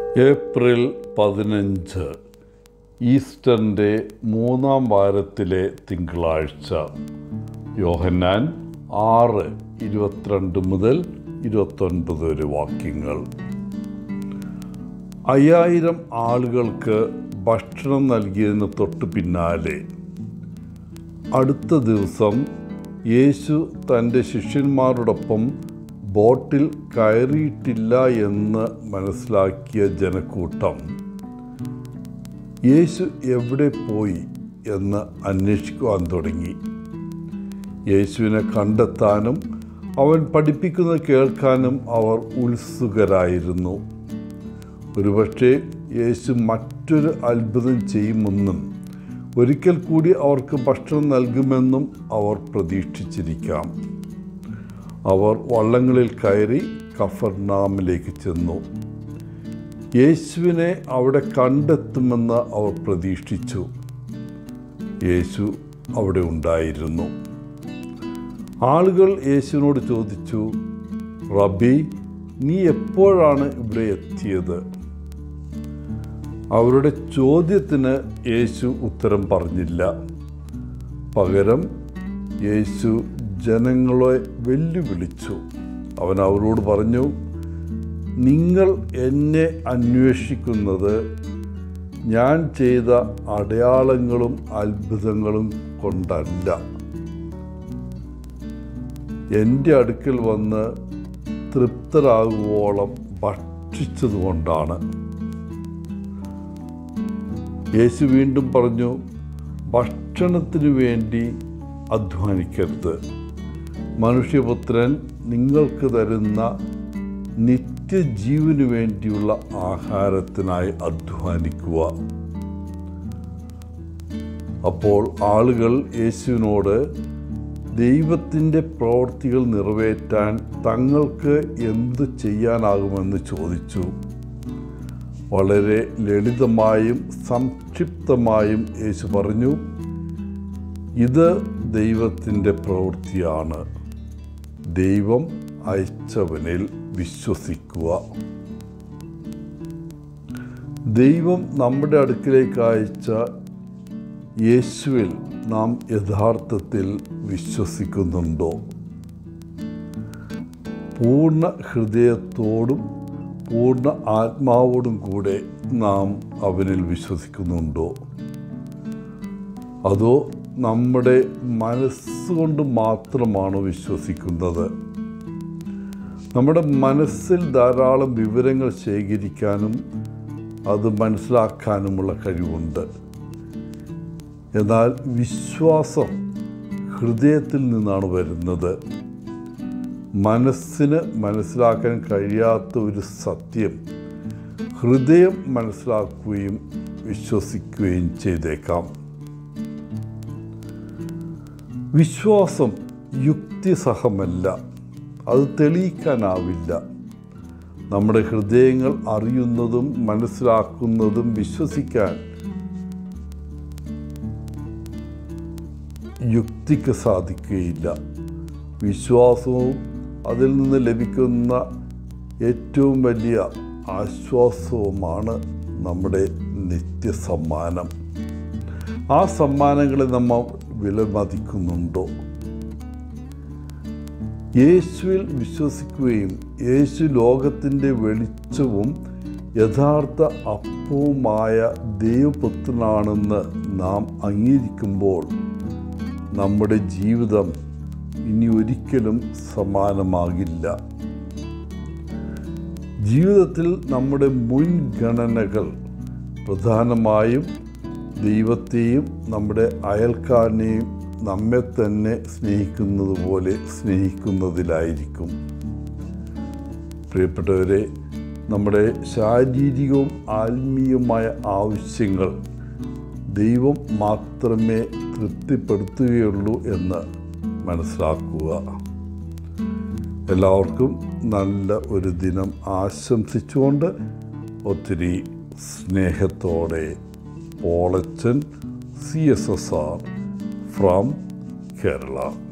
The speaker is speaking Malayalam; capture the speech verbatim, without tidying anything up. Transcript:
ഏപ്രിൽ പതിനഞ്ച് ഈസ്റ്ററിൻ്റെ മൂന്നാം വാരത്തിലെ തിങ്കളാഴ്ച. യോഹന്നാൻ ആറ് ഇരുപത്തിരണ്ട് മുതൽ ഇരുപത്തൊൻപത് വരെ വാക്യങ്ങൾ. അയ്യായിരം ആളുകൾക്ക് ഭക്ഷണം നൽകിയതിന് തൊട്ട് പിന്നാലെ അടുത്ത ദിവസം യേശു തൻ്റെ ശിഷ്യന്മാരോടൊപ്പം ബോട്ടിൽ കയറിയിട്ടില്ല എന്ന് മനസ്സിലാക്കിയ ജനക്കൂട്ടം യേശു എവിടെ പോയി എന്ന് അന്വേഷിക്കുവാൻ തുടങ്ങി. യേശുവിനെ കണ്ടെത്താനും അവൻ പഠിപ്പിക്കുന്നത് കേൾക്കാനും അവർ ഉത്സുകരായിരുന്നു. ഒരുപക്ഷെ യേശു മറ്റൊരു അത്ഭുതം ചെയ്യുമെന്നും ഒരിക്കൽ കൂടി അവർക്ക് ഭക്ഷണം നൽകുമെന്നും അവർ പ്രതീക്ഷിച്ചിരിക്കാം. അവർ വള്ളങ്ങളിൽ കയറി കഫർനാമിലേക്ക് ചെന്നു. യേശുവിനെ അവിടെ കണ്ടെത്തുമെന്ന് അവർ പ്രതീക്ഷിച്ചു. യേശു അവിടെ ഉണ്ടായിരുന്നു. ആളുകൾ യേശുവിനോട് ചോദിച്ചു, റബ്ബി, നീ എപ്പോഴാണ് ഇവിടെ എത്തിയത്? അവരുടെ ചോദ്യത്തിന് യേശു ഉത്തരം പറഞ്ഞില്ല. പകരം യേശു ജനങ്ങളെ വെല്ലുവിളിച്ചു. അവൻ അവരോട് പറഞ്ഞു, നിങ്ങൾ എന്നെ അന്വേഷിക്കുന്നത് ഞാൻ ചെയ്ത അടയാളങ്ങളും അത്ഭുതങ്ങളും കൊണ്ടല്ല, എൻ്റെ അടുക്കൽ വന്ന് തൃപ്തരാകുവോളം ഭക്ഷിച്ചതുകൊണ്ടാണ്. യേശു വീണ്ടും പറഞ്ഞു, ഭക്ഷണത്തിനു വേണ്ടി അധ്വാനിക്കരുത്. മനുഷ്യപുത്രൻ നിങ്ങൾക്ക് തരുന്ന നിത്യജീവനു വേണ്ടിയുള്ള ആഹാരത്തിനായി അധ്വാനിക്കുക. അപ്പോൾ ആളുകൾ യേശുവിനോട് ദൈവത്തിൻ്റെ പ്രവൃത്തികൾ നിറവേറ്റാൻ തങ്ങൾക്ക് എന്തു ചെയ്യാനാകുമെന്ന് ചോദിച്ചു. വളരെ ലളിതമായും സംക്ഷിപ്തമായും യേശു പറഞ്ഞു, ഇത് ദൈവത്തിൻ്റെ പ്രവൃത്തിയാണ്. ദൈവം അയച്ചവനിൽ വിശ്വസിക്കുക. ദൈവം നമ്മുടെ അടുക്കിലേക്ക് അയച്ച യേശുവിൽ നാം യഥാർത്ഥത്തിൽ വിശ്വസിക്കുന്നുണ്ടോ? പൂർണ്ണ ഹൃദയത്തോടും പൂർണ്ണ ആത്മാവോടും കൂടെ നാം അവനിൽ വിശ്വസിക്കുന്നുണ്ടോ? അതോ നമ്മുടെ മനസ്സുകൊണ്ട് മാത്രമാണ് വിശ്വസിക്കുന്നത്? നമ്മുടെ മനസ്സിൽ ധാരാളം വിവരങ്ങൾ ശേഖരിക്കാനും അത് മനസ്സിലാക്കാനുമുള്ള കഴിവുണ്ട്. എന്നാൽ വിശ്വാസം ഹൃദയത്തിൽ നിന്നാണ് വരുന്നത്. മനസ്സിന് മനസ്സിലാക്കാൻ കഴിയാത്ത ഒരു സത്യം ഹൃദയം മനസ്സിലാക്കുകയും വിശ്വസിക്കുകയും ചെയ്തേക്കാം. വിശ്വാസം യുക്തിസഹമല്ല, അത് തെളിയിക്കാനാവില്ല. നമ്മുടെ ഹൃദയങ്ങൾ അറിയുന്നതും മനസ്സിലാക്കുന്നതും വിശ്വസിക്കാൻ യുക്തിക്ക് സാധിക്കുകയില്ല. വിശ്വാസവും അതിൽ നിന്ന് ലഭിക്കുന്ന ഏറ്റവും വലിയ ആശ്വാസവുമാണ് നമ്മുടെ നിത്യസമ്മാനം. ആ സമ്മാനങ്ങളെ നമ്മൾ വിലമതിക്കുന്നുണ്ടോ? യേശുവിൽ വിശ്വസിക്കുകയും യേശു ലോകത്തിൻ്റെ വെളിച്ചവും യഥാർത്ഥ അപ്പവുമായ ദൈവപുത്രനാണെന്ന് നാം അംഗീകരിക്കുമ്പോൾ നമ്മുടെ ജീവിതം ഇനി ഒരിക്കലും സമാനമാകില്ല. ജീവിതത്തിൽ നമ്മുടെ മുൻഗണനകൾ പ്രധാനമായും ദൈവത്തെയും നമ്മുടെ അയൽക്കാരനെയും നമ്മെ തന്നെ സ്നേഹിക്കുന്നത് പോലെ സ്നേഹിക്കുന്നതിലായിരിക്കും. പ്രിയപ്പെട്ടവരെ, നമ്മുടെ ശാരീരികവും ആത്മീയമായ ആവശ്യങ്ങൾ ദൈവം മാത്രമേ തൃപ്തിപ്പെടുത്തുകയുള്ളൂ എന്ന് മനസ്സിലാക്കുക. എല്ലാവർക്കും നല്ല ഒരു ദിനം ആശംസിച്ചുകൊണ്ട് ഒത്തിരി സ്നേഹത്തോടെ Polachan, C S S R from Kerala.